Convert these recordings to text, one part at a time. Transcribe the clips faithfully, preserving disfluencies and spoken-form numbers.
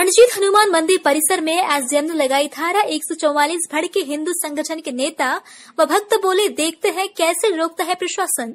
रणजीत हनुमान मंदिर परिसर में एसडीएम ने लगाई धारा एक सौ चौवालीस भड़के हिंदू संगठन के नेता व भक्त बोले, देखते हैं कैसे रोकता है प्रशासन।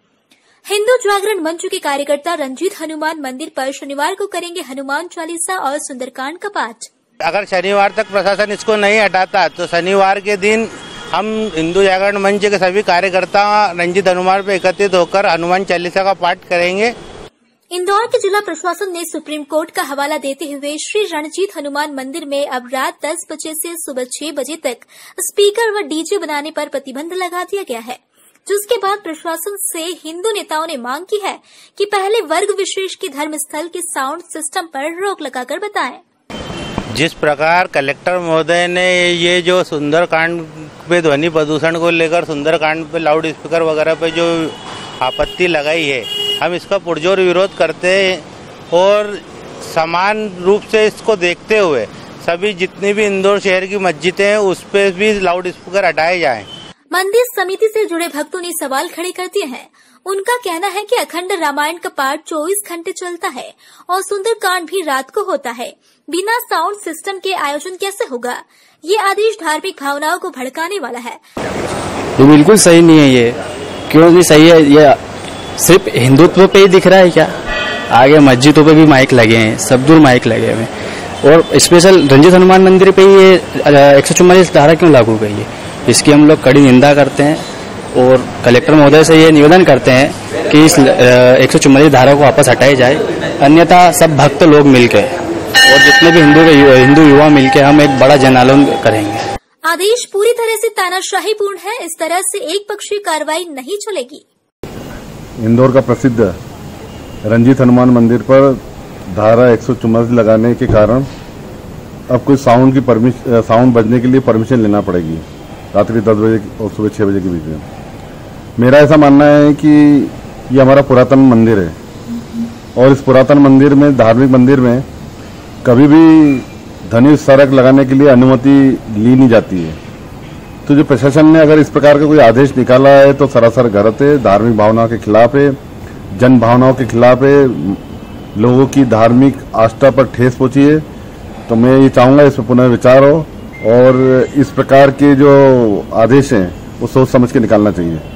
हिंदू जागरण मंच के कार्यकर्ता रणजीत हनुमान मंदिर पर शनिवार को करेंगे हनुमान चालीसा और सुंदरकांड का पाठ। अगर शनिवार तक प्रशासन इसको नहीं हटाता तो शनिवार के दिन हम हिंदू जागरण मंच के सभी कार्यकर्ता रणजीत हनुमान पे एकत्रित होकर हनुमान चालीसा का पाठ करेंगे। इंदौर के जिला प्रशासन ने सुप्रीम कोर्ट का हवाला देते हुए श्री रणजीत हनुमान मंदिर में अब रात दस बजे से सुबह छह बजे तक स्पीकर व डीजे बनाने पर प्रतिबंध लगा दिया गया है, जिसके बाद प्रशासन से हिंदू नेताओं ने मांग की है कि पहले वर्ग विशेष के धर्म स्थल के साउंड सिस्टम पर रोक लगाकर बताएं। जिस प्रकार कलेक्टर महोदय ने ये जो सुंदरकांड पे ध्वनि प्रदूषण को लेकर सुंदरकांड पे लाउड स्पीकर वगैरह पे जो आपत्ति लगाई है, हम इसका पुरजोर विरोध करते हैं और समान रूप से इसको देखते हुए सभी जितनी भी इंदौर शहर की मस्जिदें हैं उस पे भी लाउड स्पीकर हटाए जाएं। मंदिर समिति से जुड़े भक्तों ने सवाल खड़े कर दिए हैं। उनका कहना है कि अखंड रामायण का पाठ चौबीस घंटे चलता है और सुंदरकांड भी रात को होता है। बिना साउंड सिस्टम के आयोजन कैसे होगा? ये आदेश धार्मिक भावनाओं को भड़काने वाला है। ये बिल्कुल सही नहीं है। ये क्यों नहीं सही है? ये सिर्फ हिंदुत्व पे ही दिख रहा है क्या? आगे मस्जिदों पे भी माइक लगे हैं, सब दूर माइक लगे हुए हैं और स्पेशल रणजीत हनुमान मंदिर पे ही ये एक सौ चौवालीस धारा क्यों लागू गई है? इसकी हम लोग कड़ी निंदा करते हैं और कलेक्टर महोदय से ये निवेदन करते हैं कि इस एक सौ चौवालीस धारा को वापस हटाई जाए, अन्यथा सब भक्त लोग मिलकर और जितने भी हिंदू हिंदू युवा मिलकर हम एक बड़ा जन आंदोलन करेंगे। आदेश पूरी तरह से तानाशाही पूर्ण है। इस तरह से एक पक्षीय कार्रवाई नहीं चलेगी। इंदौर का प्रसिद्ध रणजीत हनुमान मंदिर पर धारा एक सौ चौवालीस लगाने के कारण अब कोई साउंड की परमिशन साउंड बजने के लिए परमिशन लेना पड़ेगी रात्रि दस बजे और सुबह छह बजे के बीच में। मेरा ऐसा मानना है कि ये हमारा पुरातन मंदिर है और इस पुरातन मंदिर में धार्मिक मंदिर में कभी भी ध्वनि विस्तारक लगाने के लिए अनुमति ली नहीं जाती है। तो जो प्रशासन ने अगर इस प्रकार का कोई आदेश निकाला है तो सरासर गलत है, धार्मिक भावनाओं के खिलाफ है, जन भावनाओं के खिलाफ है, लोगों की धार्मिक आस्था पर ठेस पहुंची है। तो मैं ये चाहूंगा इस पर पुनः विचार हो और इस प्रकार के जो आदेश हैं वो सोच समझ के निकालना चाहिए।